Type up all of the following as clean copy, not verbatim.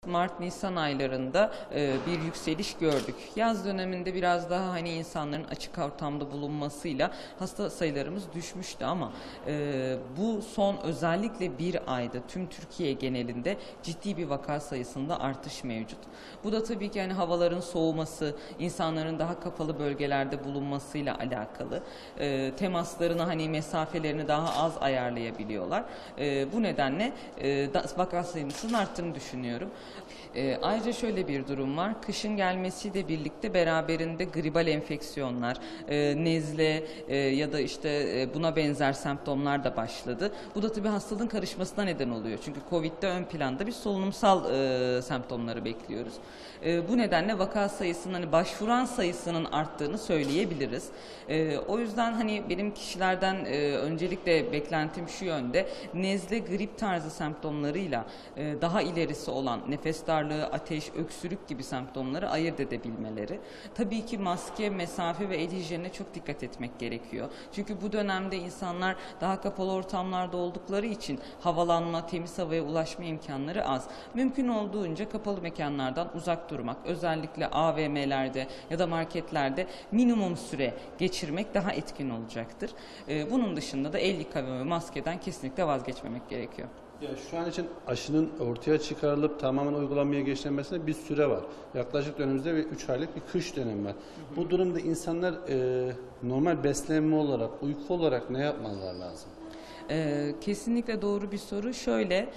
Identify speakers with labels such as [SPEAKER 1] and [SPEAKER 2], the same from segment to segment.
[SPEAKER 1] Mart-Nisan aylarında bir yükseliş gördük. Yaz döneminde biraz daha hani insanların açık ortamda bulunmasıyla hasta sayılarımız düşmüştü ama bu son özellikle bir ayda tüm Türkiye genelinde ciddi bir vaka sayısında artış mevcut. Bu da tabii ki hani havaların soğuması, insanların daha kapalı bölgelerde bulunmasıyla alakalı. Temaslarını hani mesafelerini daha az ayarlayabiliyorlar. Bu nedenle vaka sayımızın arttığını düşünüyorum. Ayrıca şöyle bir durum var. Kışın gelmesiyle birlikte beraberinde gribal enfeksiyonlar, nezle ya da işte buna benzer semptomlar da başladı. Bu da tabii hastalığın karışmasına neden oluyor. Çünkü Covid'de ön planda bir solunumsal semptomları bekliyoruz. Bu nedenle vaka sayısının hani başvuran sayısının arttığını söyleyebiliriz. O yüzden hani benim kişilerden öncelikle beklentim şu yönde. Nezle, grip tarzı semptomlarıyla daha ilerisi olan nefes darlığı, ateş, öksürük gibi semptomları ayırt edebilmeleri. Tabii ki maske, mesafe ve el hijyenine çok dikkat etmek gerekiyor. Çünkü bu dönemde insanlar daha kapalı ortamlarda oldukları için havalanma, temiz havaya ulaşma imkanları az. Mümkün olduğunca kapalı mekanlardan uzak durmak, özellikle AVM'lerde ya da marketlerde minimum süre geçirmek daha etkin olacaktır. Bunun dışında da el yıkama ve maskeden kesinlikle vazgeçmemek gerekiyor.
[SPEAKER 2] Ya şu an için aşının ortaya çıkarılıp tamamen uygulanmaya geçirilmesine bir süre var. Yaklaşık önümüzde 3 aylık bir kış dönemi var. Bu durumda insanlar normal beslenme olarak, uyku olarak ne yapmaları lazım?
[SPEAKER 1] Kesinlikle doğru bir soru. Şöyle,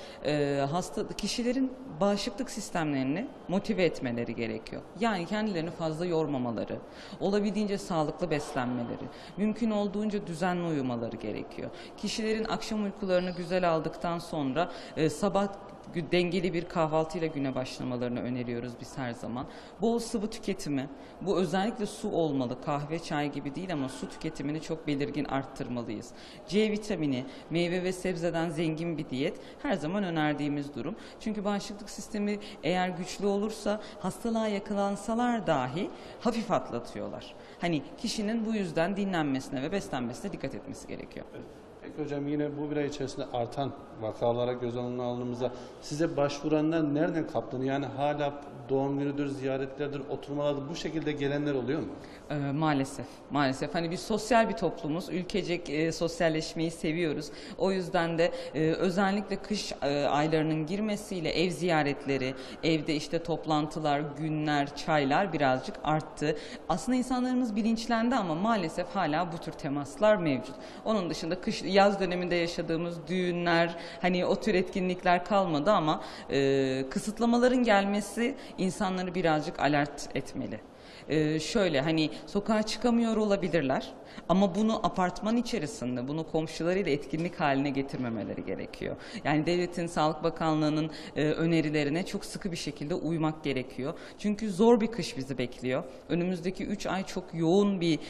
[SPEAKER 1] kişilerin bağışıklık sistemlerini motive etmeleri gerekiyor. Yani kendilerini fazla yormamaları, olabildiğince sağlıklı beslenmeleri, mümkün olduğunca düzenli uyumaları gerekiyor. Kişilerin akşam uykularını güzel aldıktan sonra sabah dengeli bir kahvaltıyla güne başlamalarını öneriyoruz biz her zaman. Bol sıvı tüketimi, bu özellikle su olmalı, kahve, çay gibi değil ama su tüketimini çok belirgin arttırmalıyız. C vitamini, meyve ve sebzeden zengin bir diyet her zaman önerdiğimiz durum. Çünkü bağışıklık sistemi eğer güçlü olursa hastalığa yakalansalar dahi hafif atlatıyorlar. Hani kişinin bu yüzden dinlenmesine ve beslenmesine dikkat etmesi gerekiyor.
[SPEAKER 2] Peki hocam, yine bu bir ay içerisinde artan vakalara göz önüne aldığımızda size başvuranlar nereden kaplanıyor? Yani hala doğum günüdür, ziyaretlerdir, oturmalardır, bu şekilde gelenler oluyor mu?
[SPEAKER 1] Maalesef, maalesef. Hani biz sosyal bir toplumuz, ülkecek sosyalleşmeyi seviyoruz. O yüzden de özellikle kış aylarının girmesiyle ev ziyaretleri, evde işte toplantılar, günler, çaylar birazcık arttı. Aslında insanlarımız bilinçlendi ama maalesef hala bu tür temaslar mevcut. Onun dışında yaz döneminde yaşadığımız düğünler, hani o tür etkinlikler kalmadı ama kısıtlamaların gelmesi insanları birazcık alert etmeli. Şöyle hani sokağa çıkamıyor olabilirler ama bunu apartman içerisinde, bunu komşularıyla etkinlik haline getirmemeleri gerekiyor. Yani devletin, Sağlık Bakanlığı'nın önerilerine çok sıkı bir şekilde uymak gerekiyor. Çünkü zor bir kış bizi bekliyor. Önümüzdeki 3 ay çok yoğun bir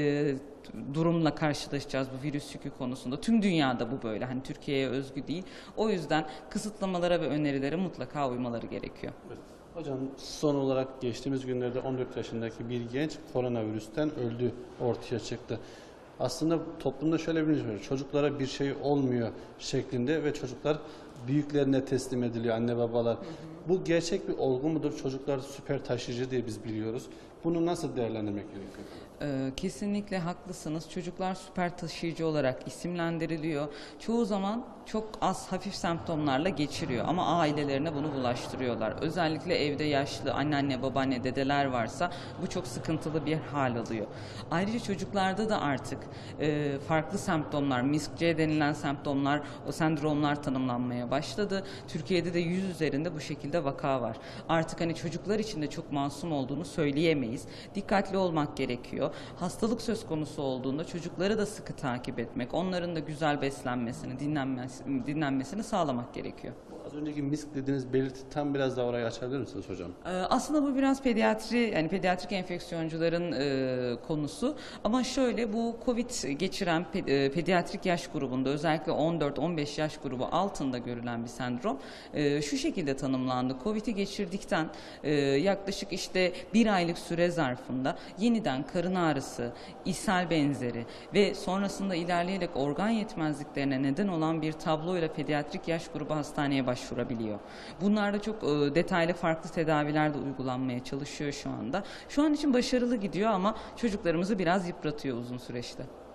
[SPEAKER 1] durumla karşılaşacağız bu virüs yükü konusunda. Tüm dünyada bu böyle. Hani Türkiye'ye özgü değil. O yüzden kısıtlamalara ve önerilere mutlaka uymaları gerekiyor.
[SPEAKER 2] Evet. Hocam, son olarak geçtiğimiz günlerde 14 yaşındaki bir genç koronavirüsten öldü ortaya çıktı. Aslında toplumda şöyle bir şey var. Çocuklara bir şey olmuyor şeklinde ve çocuklar büyüklerine teslim ediliyor, anne babalar. Bu gerçek bir olgu mudur? Çocuklar süper taşıyıcı diye biz biliyoruz. Bunu nasıl değerlendirmek gerekiyor?
[SPEAKER 1] Kesinlikle haklısınız. Çocuklar süper taşıyıcı olarak isimlendiriliyor. Çoğu zaman çok az hafif semptomlarla geçiriyor ama ailelerine bunu bulaştırıyorlar. Özellikle evde yaşlı anneanne, babaanne, dedeler varsa bu çok sıkıntılı bir hal alıyor. Ayrıca çocuklarda da artık farklı semptomlar, MIS-C denilen semptomlar, o sendromlar tanımlanmaya başladı. Türkiye'de de 100 üzerinde bu şekilde vaka var. Artık hani çocuklar için de çok masum olduğunu söyleyemeyiz. Dikkatli olmak gerekiyor. Hastalık söz konusu olduğunda çocukları da sıkı takip etmek, onların da güzel beslenmesini, dinlenmesini sağlamak gerekiyor.
[SPEAKER 2] Az önceki MISK dediğiniz belirti, tam biraz daha orayı açabilir misiniz hocam?
[SPEAKER 1] Aslında bu biraz yani pediatrik enfeksiyoncuların konusu. Ama şöyle, bu Covid geçiren pediatrik yaş grubunda, özellikle 14-15 yaş grubu altında görülen bir sendrom şu şekilde tanımlandı. Covid'i geçirdikten yaklaşık işte bir aylık süre zarfında yeniden karın ağrısı, ishal benzeri ve sonrasında ilerleyerek organ yetmezliklerine neden olan bir tabloyla pediatrik yaş grubu hastaneye başvuruyor. başvurabiliyor. Bunlarda çok detaylı farklı tedaviler de uygulanmaya çalışıyor şu anda. Şu an için başarılı gidiyor ama çocuklarımızı biraz yıpratıyor uzun süreçte.